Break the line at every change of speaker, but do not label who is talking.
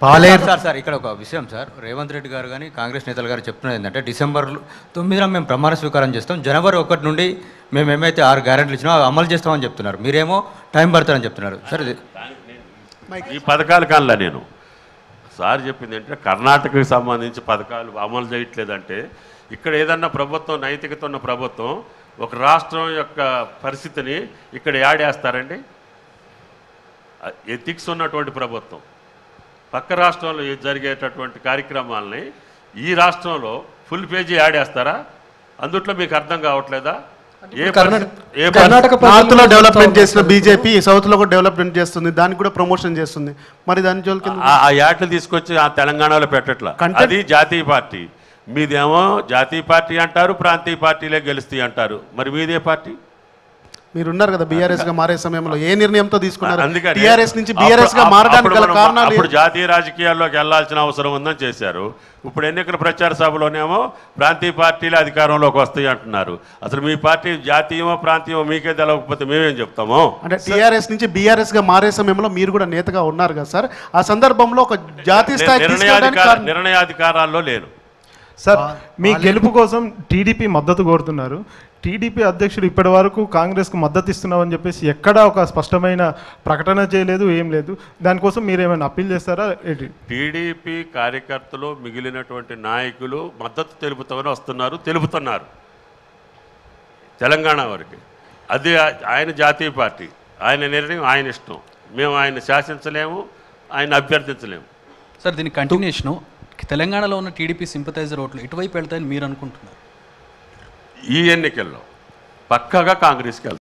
పాలేరు
sir ఇక్కడ ఒక విషయం సార్, రేవంత్ రెడ్డి గారు కానీ కాంగ్రెస్ నేతలు గారు చెప్తున్నది ఏంటంటే డిసెంబర్ 9న మేము ప్రమాణ స్వీకారం చేస్తాం, జనవరి 1 నుండి మేము ఏమైతే 6 గ్యారెంటీలు ఇచ్చినా అవి అమలు చేస్తామని చెప్తున్నారు. మీరేమో టైం పడుతుందని చెప్తున్నారు. సార్ ఇది
ఈ పథకాల కల్లా నేను సార్ చెప్పింది ఏంటంటే కర్ణాటకకు సంబంధించి పథకాలు అమలు చేయట్లేదంటే ఇక్కడ ఏదన్నా ప్రభుత్వం నైతికత ఉన్న ప్రభుత్వం ఒక రాష్ట్రం యొక్క పరిస్థితిని ఇక్కడ యాడేస్తారండి? ఎథిక్స్ ఉన్నటువంటి ప్రభుత్వం పక్క రాష్ట్రంలో జరిగేటటువంటి కార్యక్రమాలని ఈ రాష్ట్రంలో ఫుల్ పేజీ యాడేస్తారా? అందుట్లో మీకు అర్థం కావట్లేదా?
కర్ణాటక నార్త్లో డెవలప్మెంట్ చేసిన బీజేపీ సౌత్లో కూడా డెవలప్మెంట్ చేస్తుంది, దానికి కూడా ప్రమోషన్ చేస్తుంది. మరి దాని జోలికి
ఆ యాట్లు తీసుకొచ్చి ఆ తెలంగాణలో పెట్టట్లా. అది జాతీయ పార్టీ, మీదేమో జాతీయ పార్టీ అంటారు, ప్రాంతీయ పార్టీలే గెలుస్తాయి అంటారు. మరి మీదే పార్టీ?
మీరు ఉన్నారు కదా బీఆర్ఎస్ గా మారే సమయంలో ఏ నిర్ణయంతో తీసుకున్నారు?
అందుకని
టీఆర్ఎస్ నుంచి బీఆర్ఎస్ గా మారడానికి గల కారణాలు
అప్పుడు జాతీయ రాజకీయాల్లోకి వెళ్లాల్సిన అవసరం ఉందని చేశారు. ఇప్పుడు ఎన్నికల ప్రచార సభలోనేమో ప్రాంతీయ పార్టీలు అధికారంలోకి వస్తాయి అంటున్నారు. అసలు మీ పార్టీ జాతీయమో ప్రాంతీయమో మీకే తెలవకపోతే మేమేం చెప్తాము?
అంటే టీఆర్ఎస్ నుంచి బీఆర్ఎస్ గా మారే సమయంలో మీరు కూడా నేతగా ఉన్నారు కదా సార్, ఆ సందర్భంలో ఒక జాతీయ స్థాయి
నిర్ణయాధికారాల్లో లేను
సార్. మీ గెలుపు కోసం టీడీపీ మద్దతు కోరుతున్నారు. టీడీపీ అధ్యక్షుడు ఇప్పటి వరకు కాంగ్రెస్కు మద్దతు ఇస్తున్నామని చెప్పేసి ఎక్కడా ఒక స్పష్టమైన ప్రకటన చేయలేదు, ఏం లేదు. దానికోసం మీరు ఏమైనా అప్పీల్ చేస్తారా?
టీడీపీ కార్యకర్తలు మిగిలినటువంటి నాయకులు మద్దతు తెలుపుతున్నారు తెలంగాణ వరకు. అది ఆయన జాతీయ పార్టీ, ఆయన నిర్ణయం, ఆయన ఇష్టం. మేము ఆయన శాసించలేము, ఆయన అభ్యర్థించలేము.
సార్ దీని కంటిన్యూషను తెలంగాణలో ఉన్న టీడీపీ సింపథైజర్ ఓట్లు ఎటువైపు వెళ్తాయని మీరు అనుకుంటున్నారు?
ఈ ఎన్నికల్లో పక్కాగా కాంగ్రెస్కి వెళ్తారు.